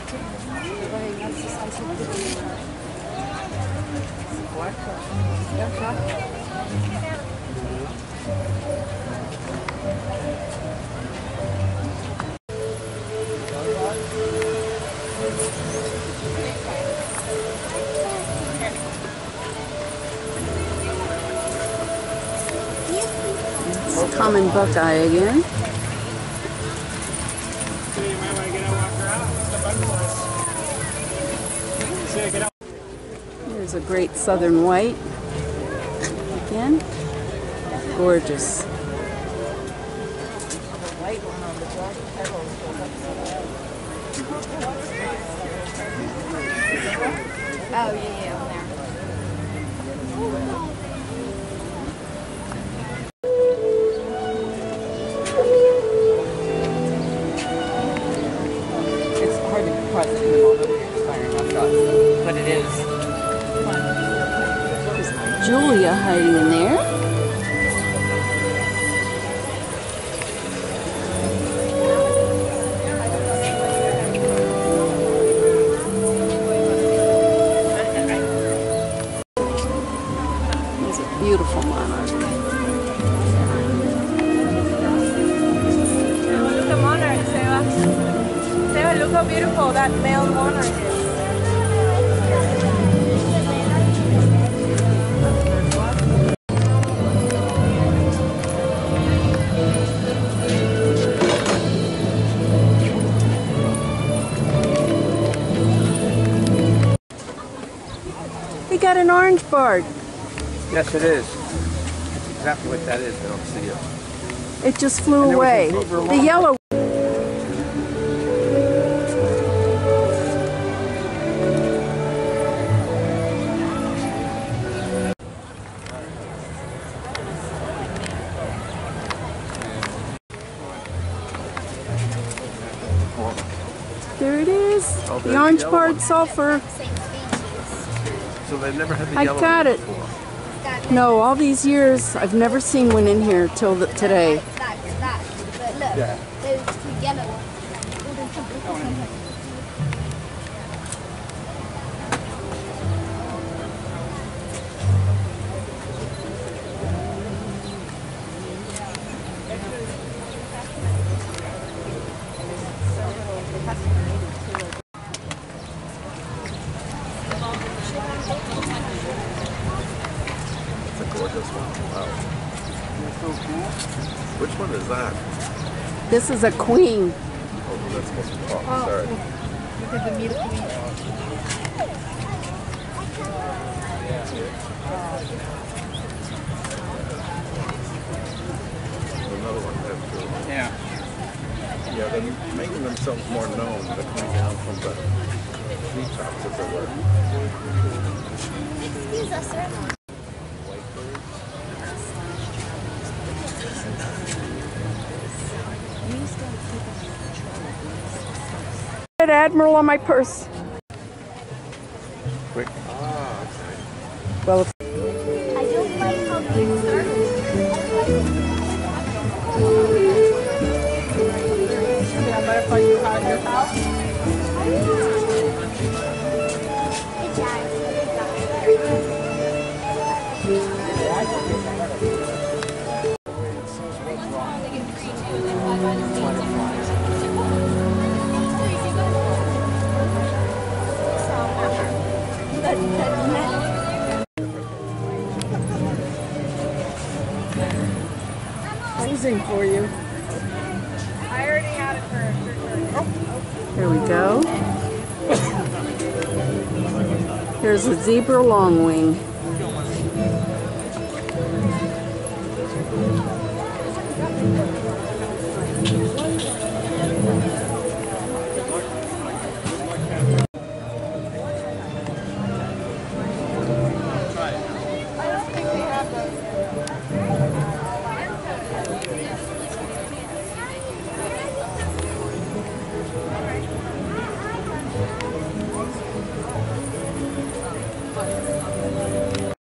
It's common Buckeye again. Here's a great southern white. Again, gorgeous. Oh, yeah, on there. It's hard to cross in the moment when you're expiring on shots, but it is fun. There's Julia hiding in there. Beautiful monarch. Look at the monarch, Seba. Seba, look how beautiful that male monarch is. They got an orange bark. Yes, it is. That's exactly what that is. I don't see it. It just flew away. The yellow. There it is. Oh, The orange barred sulphur. So they've never had the I yellow got one it. before. No, all these years I've never seen one in here till today. That. But look, Yeah. those two yellow ones. It's a gorgeous one. Wow. Which one is that? This is a queen. Oh, that's supposed to talk. Sorry. Look at the beautiful queen. Another one there too. Yeah. Yeah, they're making themselves more known. They're coming down from the treetops, as it were. Excuse us, sir. Red Admiral on my purse. Quick. Ah, okay. Well, if I don't like how things start. Butterfly you have in your house? Good job. posing for you. I already had it for sure. Here we go. Here's a Zebra Longwing.